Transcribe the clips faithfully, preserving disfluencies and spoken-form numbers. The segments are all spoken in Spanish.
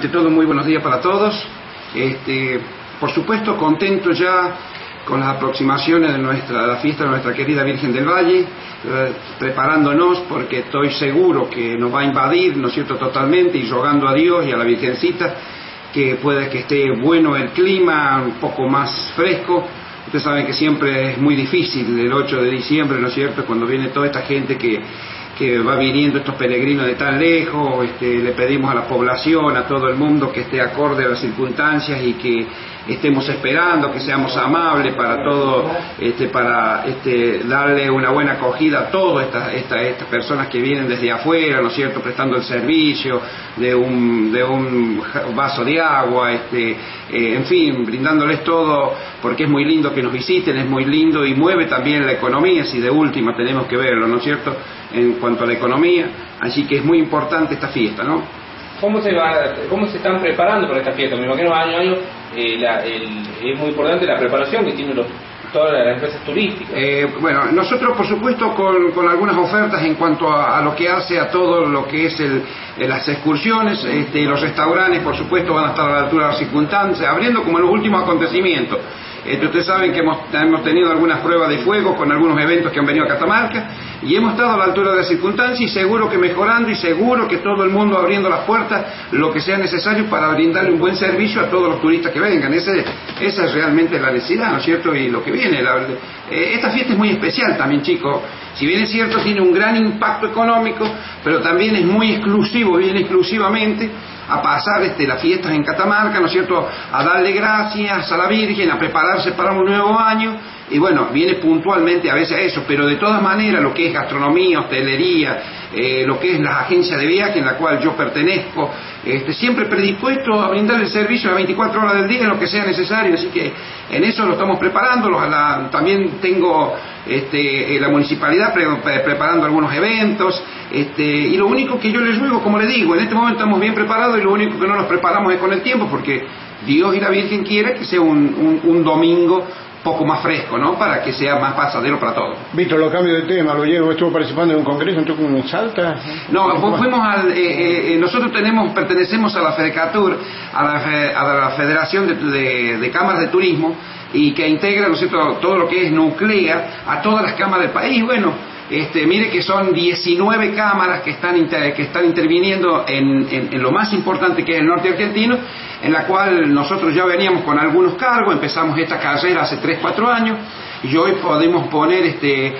ante todo, muy buenos días para todos. Este, por supuesto, contento ya con las aproximaciones de nuestra, la fiesta de nuestra querida Virgen del Valle, eh, preparándonos porque estoy seguro que nos va a invadir, ¿no es cierto?, totalmente, y rogando a Dios y a la Virgencita que pueda que esté bueno el clima, un poco más fresco. Ustedes saben que siempre es muy difícil el ocho de diciembre, ¿no es cierto?, cuando viene toda esta gente que, que va viniendo, estos peregrinos de tan lejos. Este, le pedimos a la población, a todo el mundo, que esté acorde a las circunstancias y que estemos esperando, que seamos amables para todo, este, para este, darle una buena acogida a todas estas, estas, estas personas que vienen desde afuera, ¿no es cierto?, prestando el servicio de un, de un vaso de agua, este, eh, en fin, brindándoles todo, porque es muy lindo que nos visiten, es muy lindo y mueve también la economía, si de última tenemos que verlo, ¿no es cierto?, en cuanto a la economía, así que es muy importante esta fiesta, ¿no? ¿Cómo se va, cómo se están preparando para esta fiesta? Me imagino año a año eh, la, el, es muy importante la preparación que tienen los, todas las empresas turísticas. Eh, bueno, nosotros por supuesto con, con algunas ofertas en cuanto a, a lo que hace a todo lo que es el, el, las excursiones, este, los restaurantes por supuesto van a estar a la altura de las circunstancias, abriendo como en los últimos acontecimientos. Este, ustedes saben que hemos, hemos tenido algunas pruebas de fuego con algunos eventos que han venido a Catamarca y hemos estado a la altura de las circunstancias y seguro que mejorando y seguro que todo el mundo abriendo las puertas lo que sea necesario para brindarle un buen servicio a todos los turistas que vengan. Ese, esa es realmente la necesidad, ¿no es cierto? Y lo que viene. La, eh, esta fiesta es muy especial también, chicos. Si bien es cierto, tiene un gran impacto económico, pero también es muy exclusivo, viene exclusivamente a pasar este, las fiestas en Catamarca, ¿no es cierto?, a darle gracias a la Virgen, a prepararse para un nuevo año, y bueno, viene puntualmente a veces a eso, pero de todas maneras lo que es gastronomía, hostelería, eh, lo que es la agencia de viaje en la cual yo pertenezco, este, siempre predispuesto a brindar el servicio a veinticuatro horas del día en lo que sea necesario, así que en eso lo estamos preparando. Los, la, también tengo este, la municipalidad pre, pre, preparando algunos eventos, este, y lo único que yo les ruego, como les digo, en este momento estamos bien preparados y lo único que no nos preparamos es con el tiempo, porque Dios y la Virgen quiere que sea un, un, un domingo poco más fresco, ¿no?, para que sea más pasadero para todos. Víctor, lo cambio de tema, lo llevo, estuvo participando en un congreso, entró con un Salta. No, fuimos al, eh, eh, nosotros tenemos, pertenecemos a la FEDECATUR, a la, a la Federación de, de, de Cámaras de Turismo, y que integra, ¿no es cierto?, todo lo que es nuclea a todas las cámaras del país. Bueno, este, mire que son diecinueve cámaras que están, inter, que están interviniendo en, en, en lo más importante que es el norte argentino, en la cual nosotros ya veníamos con algunos cargos, empezamos esta carrera hace tres, cuatro años, y hoy podemos poner este,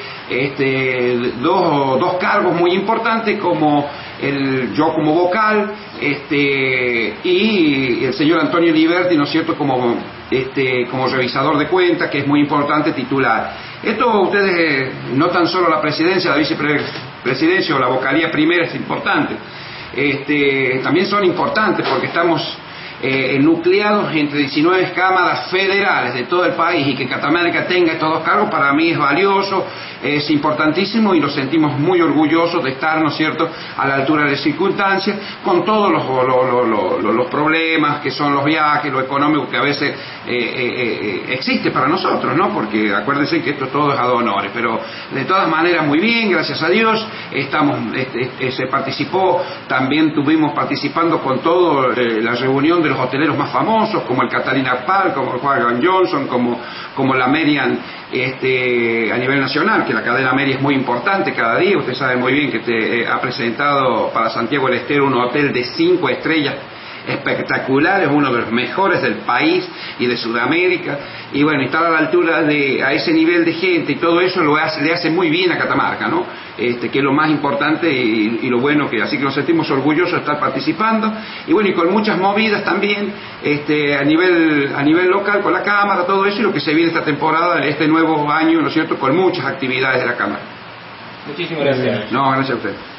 este, dos, dos cargos muy importantes, como el, yo como vocal, este, y el señor Antonio Liberti, ¿no es cierto?, como, este, como revisador de cuentas, que es muy importante, titular. Esto ustedes, eh, no tan solo la presidencia, la vicepresidencia o la vocalía primera es importante, este, también son importantes porque estamos eh, nucleados entre diecinueve cámaras federales de todo el país, y que Catamarca tenga estos dos cargos para mí es valioso, es importantísimo, y nos sentimos muy orgullosos de estar, ¿no es cierto?, a la altura de las circunstancias, con todos los, los, los, los, los problemas que son los viajes, lo económico que a veces eh, eh, eh, existe para nosotros, ¿no?, porque acuérdense que esto todo es ad honores, pero de todas maneras muy bien, gracias a Dios. Estamos, este, este, se participó, también tuvimos participando con todo eh, la reunión de los hoteleros más famosos, como el Catalina Park, como el Juan Johnson, como, como la Merian, este, a nivel nacional, que la cadena Merian es muy importante cada día. Usted sabe muy bien que te, eh, ha presentado para Santiago del Estero un hotel de cinco estrellas espectacular, es uno de los mejores del país y de Sudamérica, y bueno, estar a la altura de, a ese nivel de gente y todo eso lo hace, le hace muy bien a Catamarca, ¿no?, este, que es lo más importante y, y lo bueno que, así que nos sentimos orgullosos de estar participando, y bueno, y con muchas movidas también, este, a nivel, a nivel local, con la Cámara, todo eso, y lo que se viene esta temporada, este nuevo año, ¿no es cierto?, con muchas actividades de la Cámara. Muchísimas gracias. No, gracias a usted.